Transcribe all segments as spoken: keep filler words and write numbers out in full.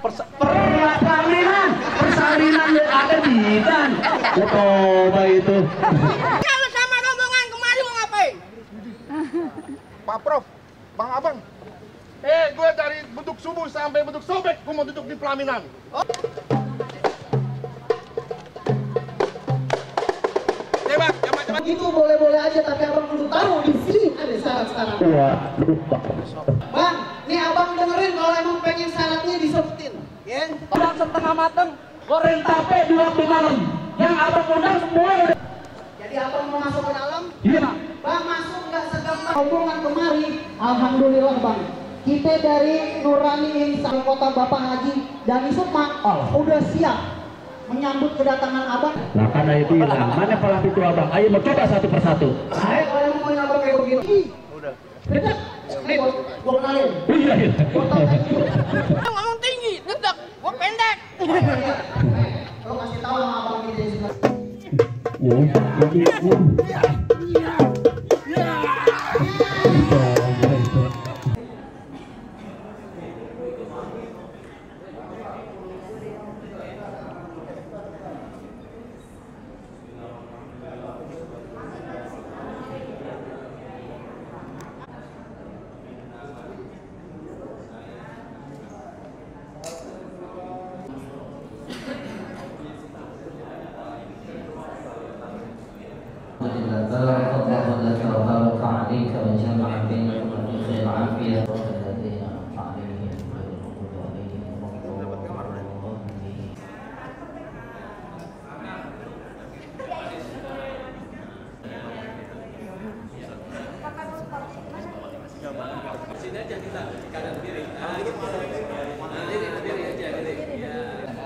Persalinan, persalinan ada di dan. Coba itu. Kalau sama rombongan kemari mau ngapain? Pak Prof, Bang Abang. Eh, gue dari Beduk Subuh sampai Beduk Sobek, gue mau duduk di pelaminan. Oh. Ya bang, ya macam itu boleh-boleh aja, tapi abang kudu tahu di sini ada syarat sekarang. Bang, nih abang dengerin kalau emang pengen syaratnya disebutin, ya? Orang setengah mateng, goreng tape di waktu malam. Yang abang undang semua udah. Jadi abang mau masuk ke dalam? Iya. Bang masuk nggak segampang rombongan kemari. Alhamdulillah bang. Kita dari Nurani Insan Kota Bapak Haji dan Sukma oh. udah siap menyambut kedatangan abang. Nah karena itu hilang. Mana pelatih itu abang? Ayo mau coba satu persatu. Ayo kalau mau nyambut kayak begini. Udah. Kita, nih gua kenalin. Iya iya. Ngomong tinggi, dedak, gua pendek. Lo kasih tahu sama abang kita di sebelah. Sini aja kita kanan kiri. Nah, diri diri aja diri. Ya.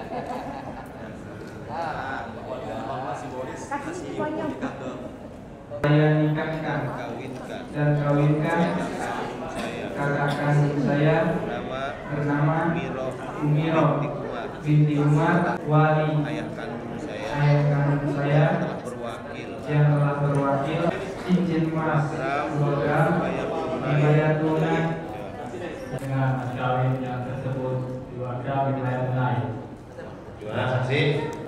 Ah, simbolis kasih nikah ke saya nikahkan dan kawinkan kakak kandung saya bernama Umiro binti Umar Wali ayah kandung saya ayah kandung saya yang telah berwakil cincin emas dua gram dibayar tunai dengan mas kawin yang tersebut dua gram dibayar tunai. Gimana saksi?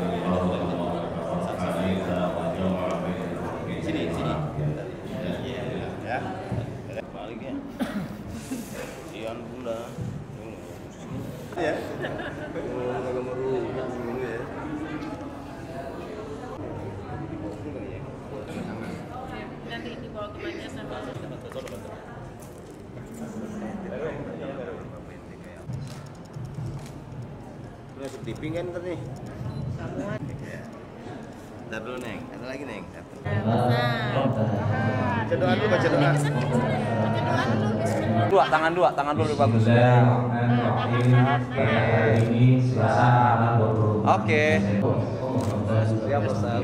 Sini, sini. Ya. Balik ya. Ian Bunda. Ya. Agak meru dulu ya. Nanti dibawa ke meja sama. Masuk tiping kan ntar nih. Ntar dulu Neng, ada lagi Neng. Baca doa dulu, baca doa. Dua, tangan dua, tangan dulu bagus. Oke. Siap Ustaz.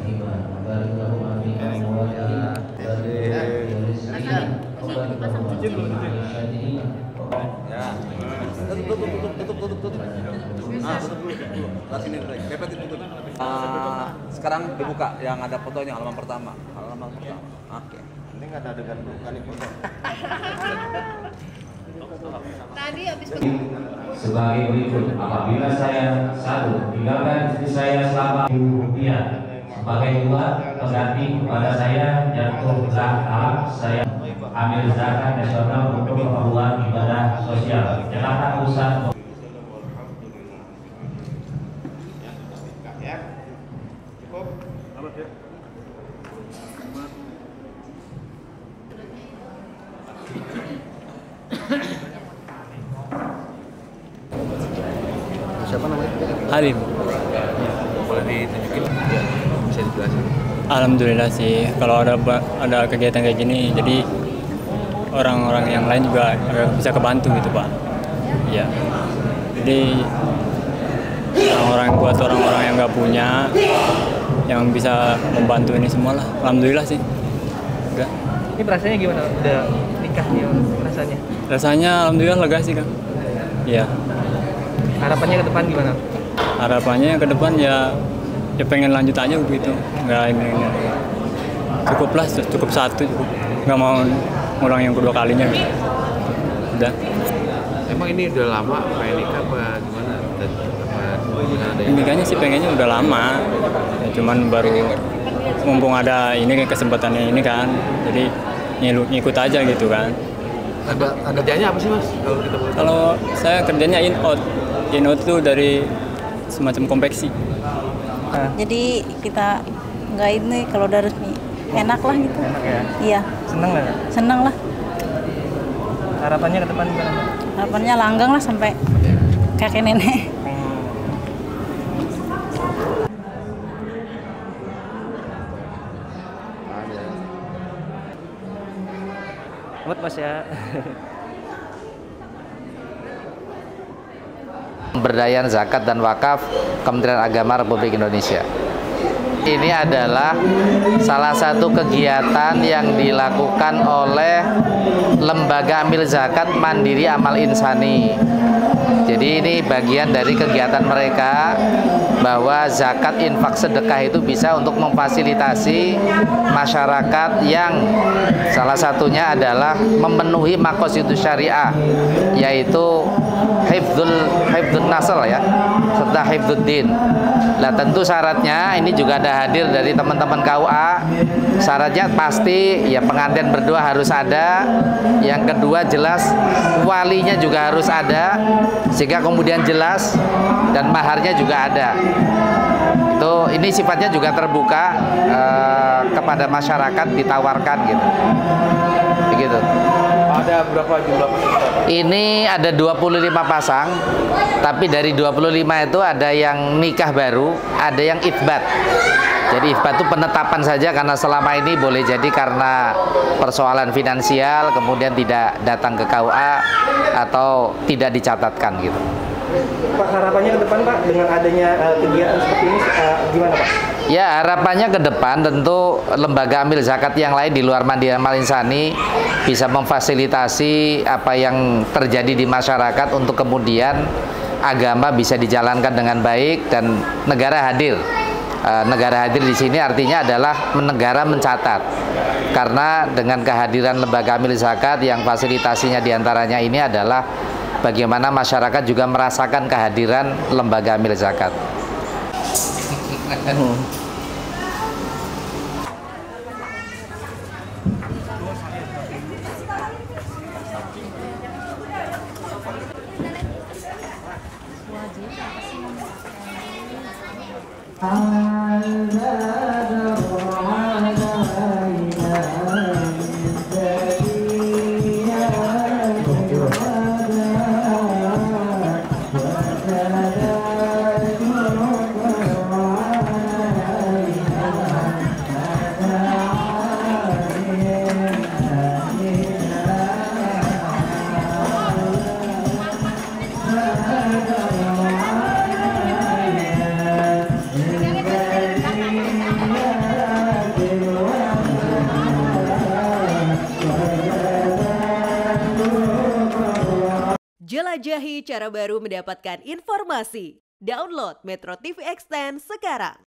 Ya. Tutup, tutup, tutup, tutup, tutup. Ah, tutup dulu, dulu. Taruh sini dulu. Pepetin tutup. Uh, sekarang dibuka yang ada fotonya halaman pertama. Halaman pertama. Oke. Ini nggak ada adegan bukan nih foto. Tadi habis Sebagai berikut, apabila saya satu tinggalkan istri saya selama ribu rupiah sebagai uang pengganti kepada saya jatuh zakat saya ambil zakat nasional untuk keperluan ibadah sosial Jakarta Pusat. Siapa namanya? Halim. Boleh ditunjukin? Bisa dijelasin? Alhamdulillah sih, kalau ada ada kegiatan kayak gini, jadi orang-orang yang lain juga bisa kebantu gitu Pak. Iya. Jadi orang-orang buat orang-orang yang nggak punya, yang bisa membantu ini semua lah. Alhamdulillah sih. Udah. Ini perasaannya gimana? Udah nikah nih rasanya? Rasanya alhamdulillah lega sih Kang. Iya. Harapannya ke depan gimana? Harapannya ke depan ya ya pengen lanjut aja begitu. Nggak ini, ini. Cukup lah, cukup satu cukup. Nggak mau ngulang yang kedua kalinya. Udah. Emang ini udah lama kayak nikah apa gimana? Impiannya sih pengennya udah lama, ya, cuman baru mumpung ada ini kan kesempatannya ini kan, jadi ngilu- ngikut aja gitu kan. Ada ada kerjanya apa sih Mas? Kalau kita boleh tahu? Kalau saya kerjanya in out, in out itu dari semacam konveksi. Jadi kita nggak ini kalau udah resmi enak lah gitu. Enak ya? Iya. Seneng nggak? Seneng lah. Harapannya ke depan gimana? Harapannya langgeng lah sampai kakek nenek. Buat Mas ya. Pemberdayaan zakat dan wakaf Kementerian Agama Republik Indonesia. Ini adalah salah satu kegiatan yang dilakukan oleh Lembaga Amil Zakat Mandiri Amal Insani. Jadi ini bagian dari kegiatan mereka bahwa zakat infak sedekah itu bisa untuk memfasilitasi masyarakat yang salah satunya adalah memenuhi maqasidus syariah, yaitu hifdzul hifdzun nasl ya, serta hifdzuddin. Nah, tentu syaratnya ini juga ada hadir dari teman-teman K U A. Syaratnya pasti ya pengantin berdua harus ada. Yang kedua jelas walinya juga harus ada, sehingga kemudian jelas, dan maharnya juga ada. Itu ini sifatnya juga terbuka eh, kepada masyarakat, ditawarkan gitu. Begitu. Ada berapa jumlah peserta? Ini ada dua puluh lima pasang, tapi dari dua puluh lima itu ada yang nikah baru, ada yang itsbat. Jadi itsbat itu penetapan saja, karena selama ini boleh jadi karena persoalan finansial kemudian tidak datang ke K U A atau tidak dicatatkan gitu. Pak, harapannya ke depan Pak dengan adanya uh, kegiatan seperti ini uh, gimana Pak? Ya, harapannya ke depan tentu lembaga amil zakat yang lain di luar Mandiri Amal Insani bisa memfasilitasi apa yang terjadi di masyarakat untuk kemudian agama bisa dijalankan dengan baik dan negara hadir. E, negara hadir di sini artinya adalah negara mencatat. Karena dengan kehadiran lembaga amil zakat yang fasilitasinya diantaranya ini adalah bagaimana masyarakat juga merasakan kehadiran lembaga amil zakat. Jelajahi cara baru mendapatkan informasi. Download Metro T V Extend sekarang.